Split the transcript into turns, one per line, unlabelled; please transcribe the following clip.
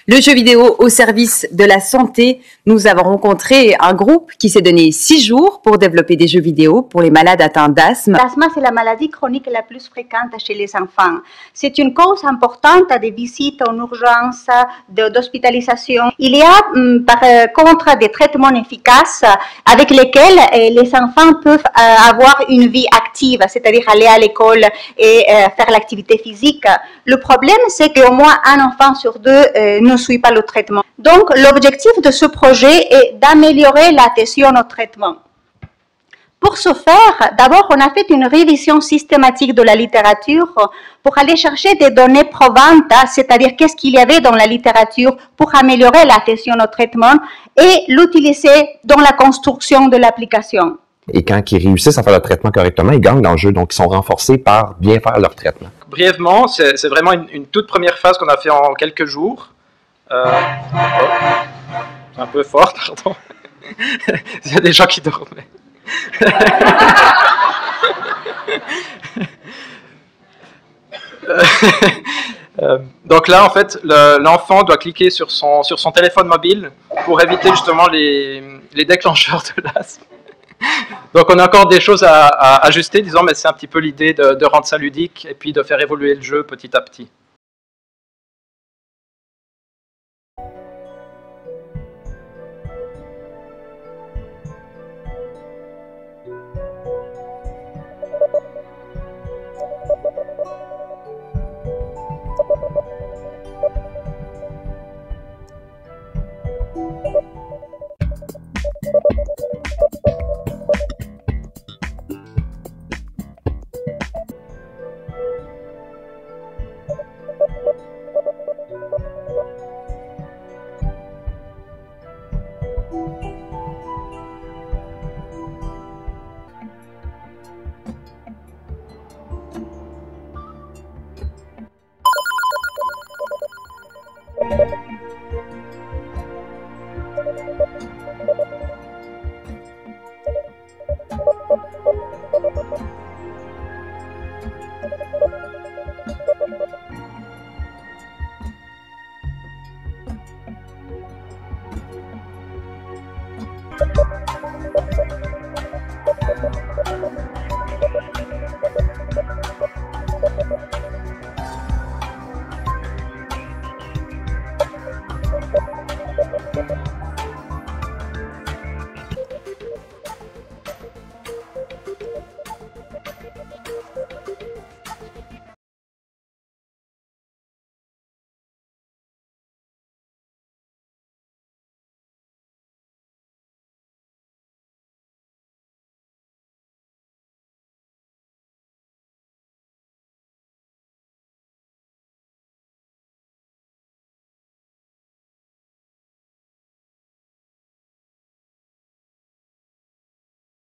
Le jeu vidéo au service de la santé. Nous avons rencontré un groupe qui s'est donné 6 jours pour développer des jeux vidéo pour les malades atteints d'asthme.
L'asthme, c'est la maladie chronique la plus fréquente chez les enfants. C'est une cause importante des visites en urgence, d'hospitalisation. Il y a par contre des traitements efficaces avec lesquels les enfants peuvent avoir une vie active, c'est-à-dire aller à l'école et faire l'activité physique. Le problème, c'est qu'au moins un enfant sur deux ne suit pas le traitement. Donc, l'objectif de ce projet est d'améliorer l'adhésion au traitement. Pour ce faire, d'abord, on a fait une révision systématique de la littérature pour aller chercher des données probantes, c'est-à-dire qu'est-ce qu'il y avait dans la littérature pour améliorer l'adhésion au traitement et l'utiliser dans la construction de l'application.
Et quand ils réussissent à faire le traitement correctement, ils gagnent dans le jeu, donc ils sont renforcés par bien faire leur traitement.
Brièvement, c'est vraiment une toute première phase qu'on a fait en quelques jours. C'est un peu fort, pardon. Il y a des gens qui dormaient. Donc là, en fait, l'enfant doit cliquer sur son téléphone mobile pour éviter justement les déclencheurs de l'asthme. Donc on a encore des choses à ajuster, disons, mais c'est un petit peu l'idée de rendre ça ludique et puis de faire évoluer le jeu petit à petit.